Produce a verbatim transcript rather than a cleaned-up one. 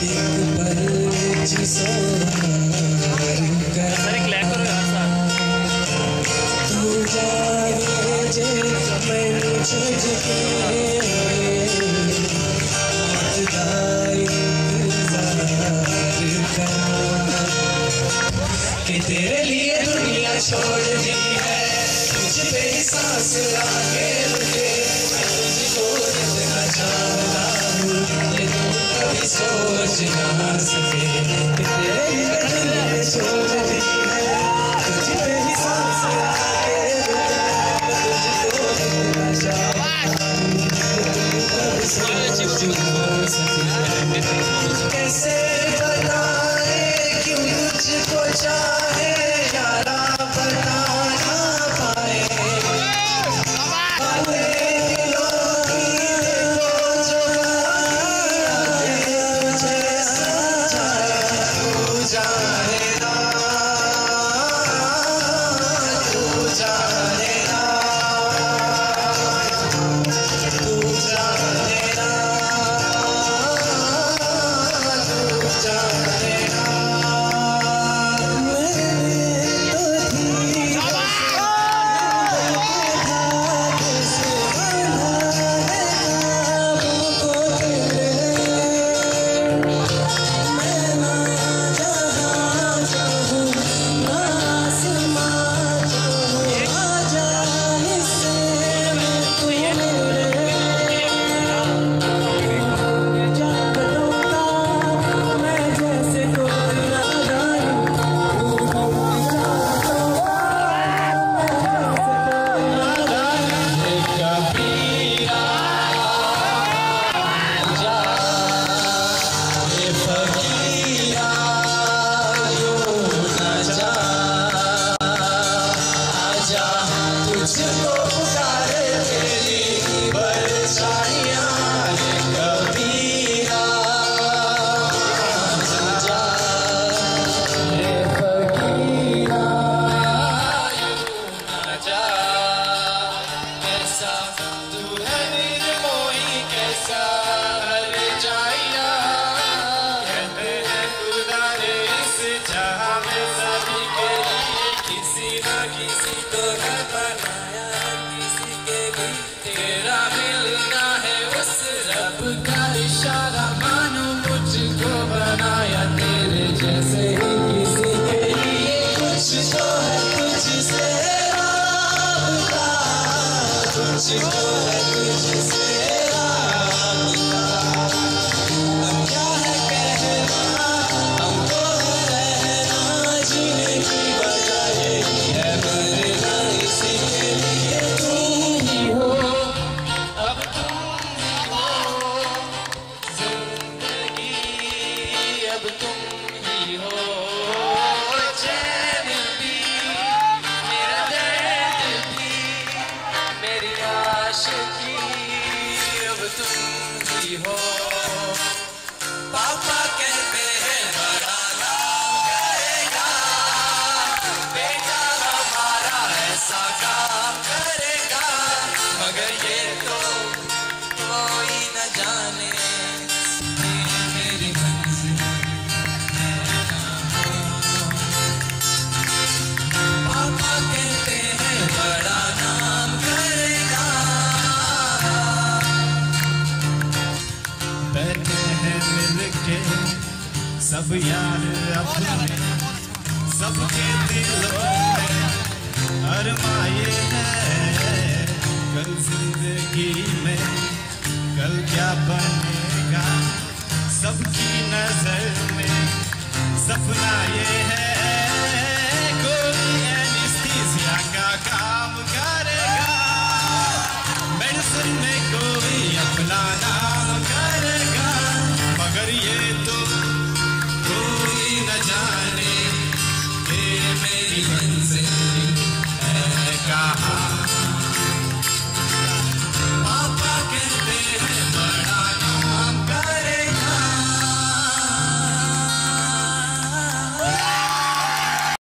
तेरे लिए दुनिया छोड़ दी है, मुझ पे सांस आगे रुके, तुझको इतना चाहता हूँ ये तू कभी सोच ना सके। तेरे लिए दुनिया छोड़ दी है, मुझ पे सांस आगे रुके, तुझको इतना चाहता हूँ ये तू कभी सोच ना सके। कैसे बताए क्यों तुझको चाहे यारा बता ना पाए, आए दिलों की वो जो आए मुझे समझाए, तू जाने ना, तू जाने ना, तू जाने ना, तू जाने ना। सब यार अपने सबके दिलों में अरमाए हैं, कल जिंदगी में कल क्या बनेगा, सबकी नजर में सपना ये है, कोई एनेस्थीसिया का काम करेगा, मेडिसिन में कोई अपना नाम करेगा, मगर ये तो कोई न जाने ये मेरी मंजिल है कहाँ।